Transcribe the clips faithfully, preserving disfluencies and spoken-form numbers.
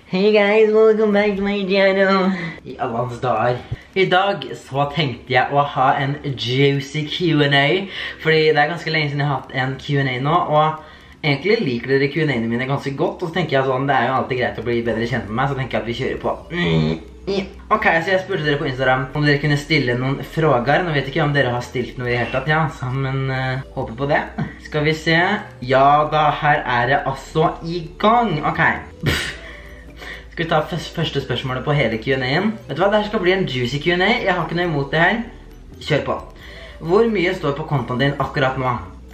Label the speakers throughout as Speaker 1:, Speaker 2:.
Speaker 1: Hey guys, welcome back to my channel. I alle hans dager. I dag så tenkte jeg å ha en juicy Q and A, fordi det er ganske lenge siden jeg har hatt en Q and A nå, og egentlig liker dere Q and A-ene mine ganske godt, og så tenker jeg sånn, det er jo alltid greit å bli bedre kjent med meg, så tenker jeg at vi kjører på. Ok, så jeg spurte dere på Instagram om dere kunne stille noen frågar. Nå vet jeg ikke om dere har stilt noe i det hele tatt, ja, så, men uh, håper på det. Skal vi se. Ja da, her er det altså i gang. Ok. Skal vi ta første spørsmålet på hele Q and A-en? Vet du hva, dette skal bli en juicy Q and A. Jeg har ikke noe imot det her. Kjør på. Hvor mye står på kontoen din akkurat nå?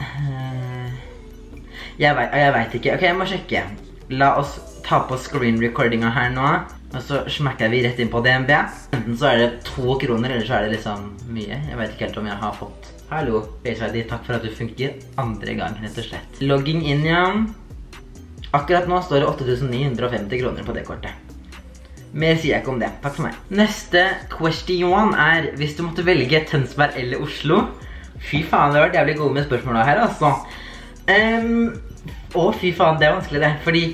Speaker 1: Uh, jeg, vet, jeg vet ikke. Ok, jeg må sjekke. La oss ta på screen recordinga her nå. Og så smekker vi rett inn på D N B. Enten så er det to kroner, eller så er det liksom mye. Jeg vet ikke helt om jeg har fått. Hallo, Face I D, takk for at du funker andre gang, rett og slett. Logging inn igjen. Akkurat nå står det åtte tusen ni hundre og femti kroner på det kortet. Mer sier jeg ikke om det. Takk for meg. Neste question er, hvis du måtte velge Tønsberg eller Oslo. Fy faen, det har vært jævlig gode med spørsmålene her, altså. Um, å, fy faen, det er vanskelig det. Fordi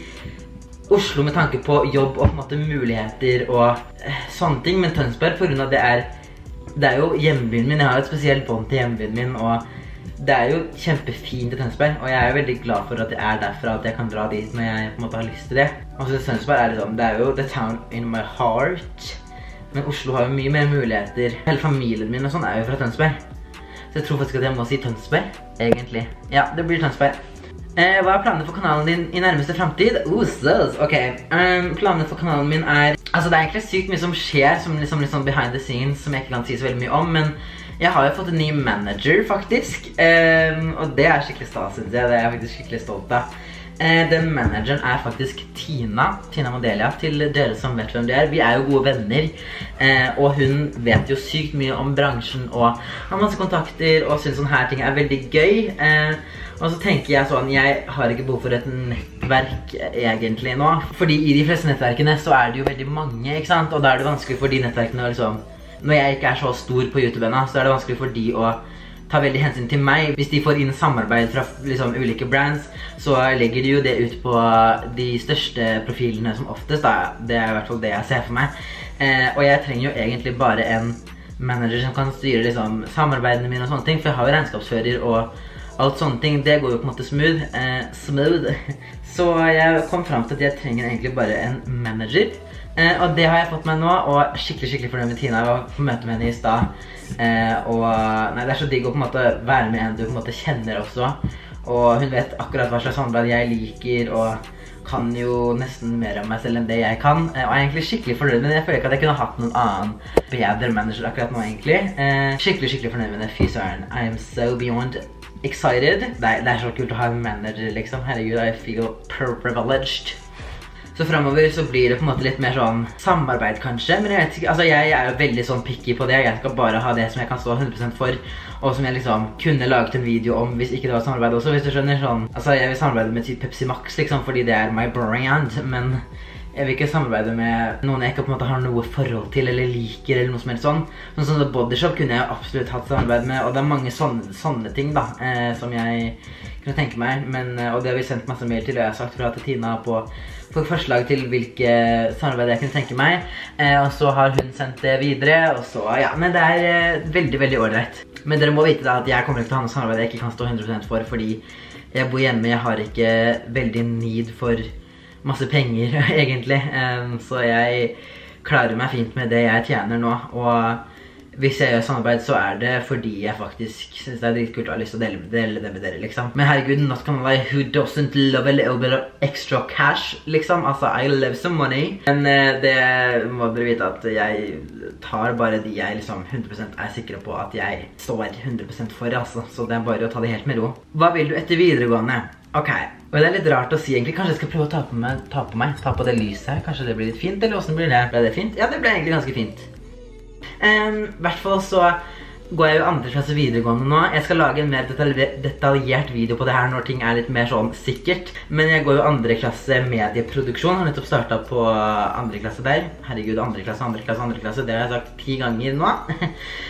Speaker 1: Oslo med tanke på jobb og på en måte muligheter og eh, sånne ting, men Tønsberg på grunn av det er, det er jo hjembyen min. Jeg har et spesielt bånd til hjembyen min, og det er jo kjempefint i Tønsberg, og jeg er veldig glad for at jeg er derfra, at jeg kan dra dit når jeg på en måte har lyst til det. Og så Tønsberg er liksom, det er jo the town in my heart, men Oslo har jo mye mer muligheter. Hele familien min og sånn er jo fra Tønsberg, så jeg tror faktisk at jeg må si Tønsberg, egentlig. Ja, det blir Tønsberg. Eh, hva er planene for kanalen din i nærmeste fremtid? Oh, søs! Ok, um, planene for kanalen min er... Altså, det er egentlig sykt mye som skjer, som liksom, liksom behind the scenes, som jeg ikke kan si så veldig mye om, men jeg har jo fått en ny manager, faktisk. Um, og det er skikkelig stas, synes jeg. Det er jeg faktisk skikkelig stolt av. Uh, den manageren er faktisk Tina, Tina Modelia, til dere som vet hvem det er. Vi er jo gode venner, uh, og hun vet jo sykt mye om bransjen, og har masse kontakter, og synes sånne her ting er veldig gøy. Uh, Og så tenker jeg sånn, jeg har ikke behov for et nettverk egentlig nå. Fordi i de fleste nettverkene så er det jo veldig mange, ikke sant? Og da er det vanskelig for de nettverkene å liksom... Når jeg ikke er så stor på YouTube ennå, så er det vanskelig for de å ta veldig hensyn til meg. Hvis de får inn samarbeid fra liksom ulike brands, så legger de jo det ut på de største profilene som oftest, da. Det er i hvert fall det jeg ser for meg. Eh, og jeg trenger jo egentlig bare en manager som kan styre liksom samarbeidene mine og sånne ting, for jeg har jo regnskapsfører og alt sånne ting, det går jo på en måte smooth. Eh, smooth. Så jeg kom frem til at jeg trenger egentlig bare en manager. Eh, og det har jeg fått meg nå, og skikkelig, skikkelig fornøyd med Tina å få møte med henne i sted. Eh, og nei, det er så digg å på en måte være med en du på en måte kjenner også. Og hun vet akkurat hva slags samarbeid jeg liker, og kan jo nesten mer om meg selv enn det jeg kan. Eh, og jeg er egentlig skikkelig fornøyd med det. Jeg føler ikke at jeg kunne hatt noen annen bedre manager akkurat nå egentlig. Eh, skikkelig, skikkelig fornøyd med det. Fy søren. I am so beyond excited. Det er, det er så kult å ha en manager, liksom. Herregud, I feel privileged. Så fremover så blir det på en måte litt mer sånn samarbeid, kanskje. Men jeg vet ikke, altså jeg er jo veldig sånn picky på det. Jeg skal bare ha det som jeg kan stå hundre prosent for, og som jeg liksom kunne laget en video om hvis ikke det var samarbeid også, hvis du skjønner sånn. Altså jeg vil samarbeide med typ Pepsi Max, liksom, fordi det er my brand, men jeg vil ikke samarbeide med noen jeg ikke på en måte har noe forhold til eller liker eller noe som helst sånn. Sånn som The Body Shop kunne jeg absolutt hatt samarbeid med, og det er mange sånne, sånne ting da, eh, som jeg kunne tenke meg. Men, og det har vi sendt masse mail til, og jeg har sagt fra til Tina på, på forslag til hvilke samarbeid jeg kunne tenke meg. Eh, og så har hun sendt det videre, og så, ja, men det er eh, veldig, veldig ordentlig. Men dere må vite da at jeg kommer ikke til å ha noe samarbeid jeg ikke kan stå hundre prosent for, fordi jeg bor hjemme, jeg har ikke veldig need for masse penger, egentlig. Um, så jeg klarer meg fint med det jeg tjener nå. Og hvis jeg gjør samarbeid, så er det fordi jeg faktisk synes det er dritkult og har lyst til å dele, dele det med dere, liksom. Men herregud, not gonna lie, who doesn't love a little bit of extra cash, liksom? Altså, I love some money. Men uh, det må dere vite at jeg tar bare de jeg liksom hundre prosent er sikre på at jeg står hundre prosent for, altså. Så det er bare å ta det helt med ro. Hva vil du etter videregående? Ok, og det er litt rart å si egentlig. Kanskje jeg skal prøve å ta på meg, ta på meg, ta på det lyset her. Kanskje det blir litt fint, eller hvordan blir det? Ble det fint? Ja, det ble egentlig ganske fint. Um, I hvert fall så går jeg jo andre klasse videregående nå. Jeg skal lage en mer detaljert video på det her når ting er litt mer sånn sikkert. Men jeg går jo andre klasse medieproduksjon. Har nettopp startet på andre klasse der. Herregud, andre klasse, andre klasse, andre klasse. Det har jeg sagt ti ganger nå.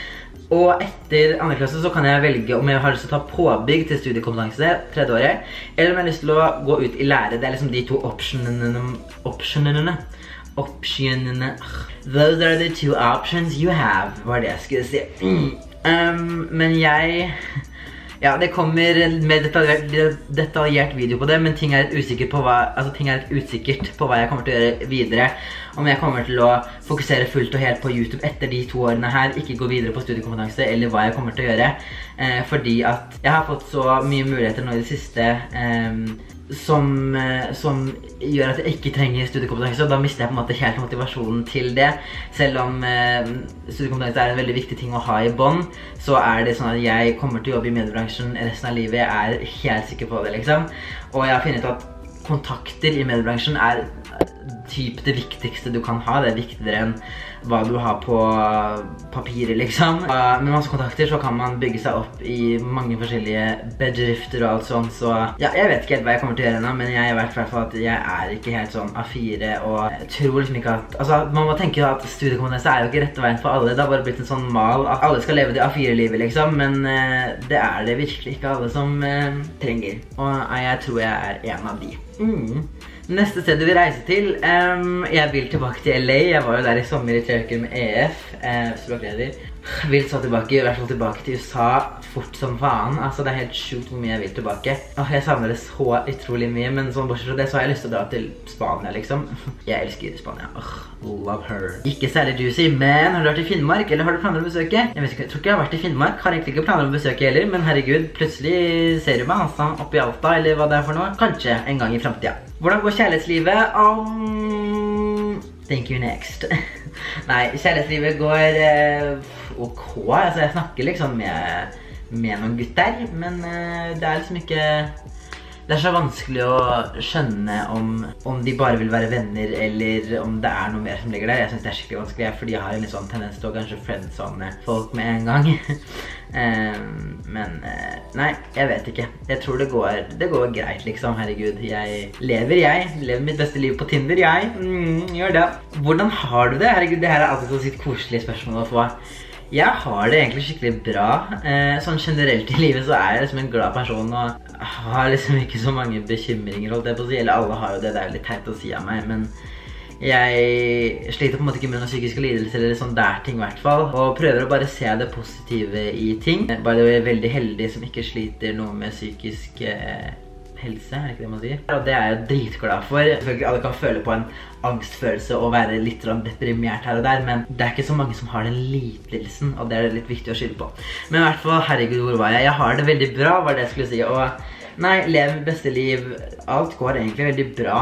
Speaker 1: Og etter andre klasse så kan jeg velge om jeg har lyst til å ta påbygg til studiekompetanse tredje året, eller om jeg har lyst til å gå ut i lære. Det er liksom de to optionene, optionene, optionene. Those are the two options you have, var det jeg skulle si. Mm. Um, men jeg... Ja, det kommer med detaljert, detaljert video på det, men ting er litt usikkert på hva, altså ting er litt usikkert på hva jeg kommer til å gjøre videre. Om jeg kommer til å fokusere fullt og helt på YouTube etter de to årene her, ikke gå videre på studiekompetanse, eller hva jeg kommer til å gjøre. Eh, fordi at jeg har fått så mye muligheter nå i det siste, eh, som, eh, som gjør at jeg ikke trenger studiekompetanse, og da mister jeg på en måte helt motivasjonen til det. Selv om eh, studiekompetanse er en veldig viktig ting å ha i bånd, så er det sånn at jeg kommer til å jobbe i mediebransjen resten av livet. Jeg er helt sikker på det, liksom. Og jeg har funnet ut at kontakter i mediebransjen er typ det viktigste du kan ha. Det er viktigere enn hva du har på papiret, liksom. Med masse kontakter så kan man bygge seg opp i mange forskjellige bedrifter og alt sånt, så ja, jeg vet ikke helt hva jeg kommer til å gjøre nå, men jeg vet i hvert fall at jeg er ikke helt sånn A fire, og jeg tror liksom ikke at, altså man må tenke at studiekompetanse er jo ikke rette veien for alle. Det har bare blitt en sånn mal at alle skal leve det A fire-livet, liksom, men uh, det er det virkelig ikke alle som uh, trenger, og uh, jeg tror jeg er en av de. Mm. Neste sted du vil reise til, um, jeg vil tilbake til L A. Jeg var jo der i sommer i tre uker med E F, eh, språkleder. Vil så tilbake, i hvert fall tilbake til U S A fort som faen. Altså det er helt sjukt hvor mye jeg vil tilbake. Åh, jeg savner det så utrolig mye, men sånn bortsett fra det så har jeg lyst til å dra til Spania, liksom. Jeg elsker Spania. Åh, love her. Ikke særlig juicy, men har du vært i Finnmark, eller har du planer om å besøke? Jeg vet ikke, jeg tror ikke jeg har vært i Finnmark, har egentlig ikke planer om å besøke heller, men herregud, plutselig ser du meg altså oppe i Alta, eller hva det er for noe. Kanskje en gang i fremtiden. Hvordan går kjærlighetslivet? Um, thank you next. Nei, kjærlighetslivet går uh, ok. Altså, jeg snakker liksom med, med noen gutter, men uh, det er liksom ikke... Det er så vanskelig å skjønne om, om de bare vil være venner, eller om det er noe mer som ligger der. Jeg synes det er skikkelig vanskelig, fordi jeg har en litt sånn tendens til å kanskje friendzone folk med en gang. um, men uh, nei, jeg vet ikke. Jeg tror det går, det går greit, liksom. Herregud, jeg lever jeg. Lever mitt beste liv på Tinder, jeg. Mm, gjør det. Hvordan har du det? Herregud, det her er alltid så sitt koselig spørsmål å få. Jeg har det egentlig skikkelig bra. Eh, sånn generelt i livet så er jeg liksom en glad person og har liksom ikke så mange bekymringer, holdt jeg på å si. Eller alle har jo det, det er litt teit å si av meg, men jeg sliter på en måte ikke med noen psykiske lidelser eller sånn der ting i hvert fall. Og prøver å bare se det positive i ting. Bare er veldig heldig som ikke sliter noe med psykisk eh, helse, er det ikke det man sier? Og det er jeg dritglad for. Selvfølgelig alle kan føle på en angstfølelse og være litt deprimert her og der, men det er ikke så mange som har den lidelsen, og det er litt viktig å skylde på. Men i hvert fall, herregud, hvor var jeg? Jeg har det veldig bra, var det jeg skulle si, og nei, lever mitt beste liv. Alt går egentlig veldig bra,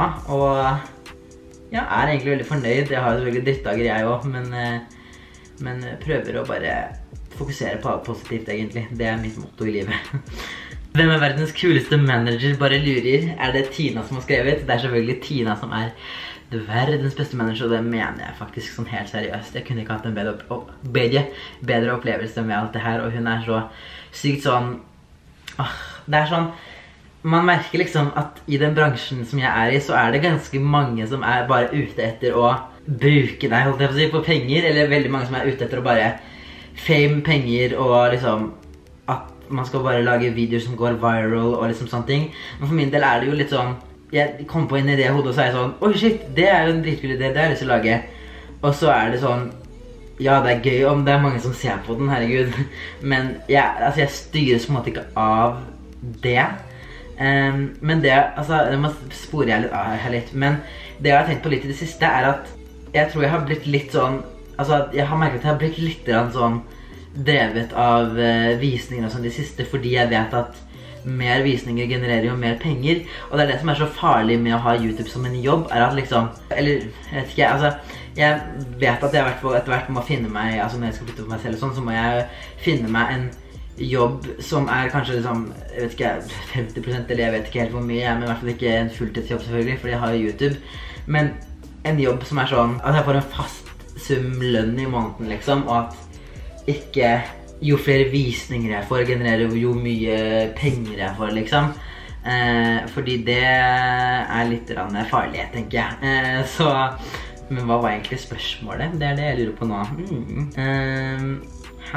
Speaker 1: og jeg er egentlig veldig fornøyd. Jeg har selvfølgelig drittdager jeg også, men, men prøver å bare fokusere på alt positivt egentlig. Det er mitt motto i livet. Hvem er verdens kuleste manager? Bare lurer. Er det Tina som har skrevet? Det er selvfølgelig Tina som er verdens beste manager, og det mener jeg faktisk sånn helt seriøst. Jeg kunne ikke hatt en bedre, opp bedre, bedre opplevelse med alt det her, og hun er så sykt sånn... Åh, det er sånn... Man merker liksom at i den bransjen som jeg er i, så er det ganske mange som er bare ute etter å bruke deg, holdt jeg på å si, på penger, eller veldig mange som er ute etter å bare fame penger, og liksom at man skal bare lage videoer som går viral og liksom sånne ting. Men for min del er det jo litt sånn, jeg kom på en idé i hodet og sa jeg sånn, oi shit, det er jo en dritkul idé, det har jeg lyst til å lage. Og så er det sånn, ja, det er gøy om det er mange som ser på den, herregud. Men jeg, altså, jeg styres på en måte ikke av det. Um, men det, altså, det må spore jeg litt av her litt. Men det jeg har tenkt på litt i det siste er at jeg tror jeg har blitt litt sånn, altså, jeg har merket at jeg har blitt litt sånn drevet av uh, visninger og sånn de siste, fordi jeg vet at mer visninger genererer jo mer penger, og det er det som er så farlig med å ha YouTube som en jobb, er at liksom, eller, jeg vet ikke, altså, jeg vet at jeg i hvert fall etter hvert må finne meg, altså når jeg skal flytte på meg selv og sånn, så må jeg finne meg en jobb som er kanskje liksom, jeg vet ikke, femti prosent, eller jeg vet ikke helt hvor mye, men i hvert fall ikke en fulltidsjobb selvfølgelig, fordi jeg har YouTube, men en jobb som er sånn, at jeg får en fast sum lønn i måneden liksom, og at ikke jo flere visninger jeg får, genererer jo mye penger jeg får, liksom. Eh, fordi det er litt farlig, tenker jeg. Eh, så, men hva var egentlig spørsmålet? Det er det jeg lurer på nå. Mm. Eh, hæ?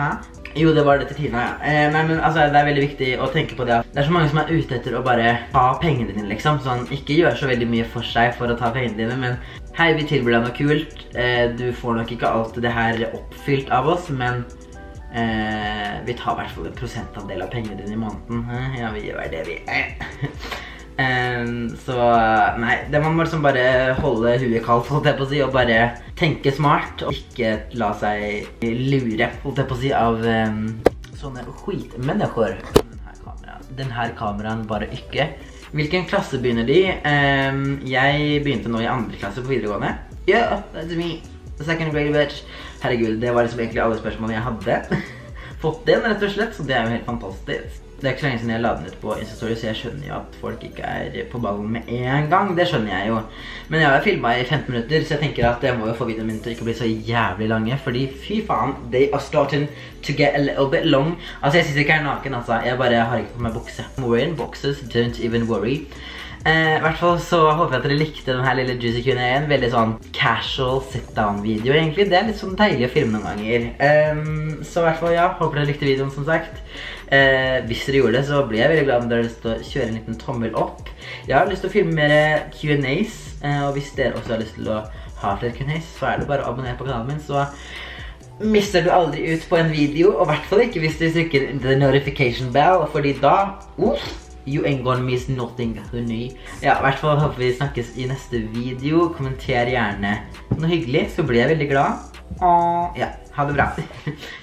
Speaker 1: Jo, det var det til Tina, ja. Eh, nei, men altså, det er veldig viktig å tenke på det. Det er så mange som er ute etter å bare ta pengene dine, liksom. Sånn, ikke gjør så veldig mye for seg for å ta pengene dine, men hei, vi tilbyr deg noe kult. Eh, du får nok ikke alt det her oppfylt av oss, men eh, vi tar i hvert fall en prosentandel av pengene dine i måneden. Eh, ja, vi gjør det, vi. Um, så nei, det man må liksom bare holde huet kaldt, holdt jeg på å si, og bare tenke smart, og ikke la seg lure, holdt jeg på å si, av um, sånne skitmennesker. Den her kameraen, den her kameraen bare ikke. Hvilken klasse begynner de? Um, jeg begynte nå i andre klasse på videregående. Yeah, that's me. Second grade bitch. Herregud, det var liksom egentlig alle spørsmålene jeg hadde. Fått den rett og slett, så det er jo helt fantastisk. Det er ikke så lenge siden jeg la den ut på Instastory, så jeg skjønner jo at folk ikke er på ballen med en gang. Det skjønner jeg jo. Men jeg har filmet i femten minutter, så jeg tenker at jeg må jo få videoen min til å ikke bli så jævlig lange. Fordi fy faen, they are starting to get a little bit long. Altså, jeg synes ikke jeg er naken, altså. Jeg bare har ikke på meg bukse. I'm wearing boxes, don't even worry. Eh, I hvert fall så håper jeg at dere likte denne lille Juicy Q and A-en. Veldig sånn casual sit-down-video egentlig. Det er litt sånn deilig å filme noen ganger. Um, så i hvert fall ja, håper dere likte videoen som sagt. Eh, hvis dere gjorde det, så blir jeg veldig glad om dere har lyst til å kjøre en liten tommel opp. Jeg har lyst til å filme mer Q and A's, eh, og hvis dere også har lyst til å ha flere Q and A's, så er det bare å abonnere på kanalen min, så mister du aldri ut på en video, og i hvert fall ikke hvis du trykker the notification bell, fordi da, uff, you ain't gonna miss nothing, honey. Ja, i hvert fall håper vi snakkes i neste video. Kommenter gjerne noe hyggelig, så blir jeg veldig glad. Og ja, ha det bra.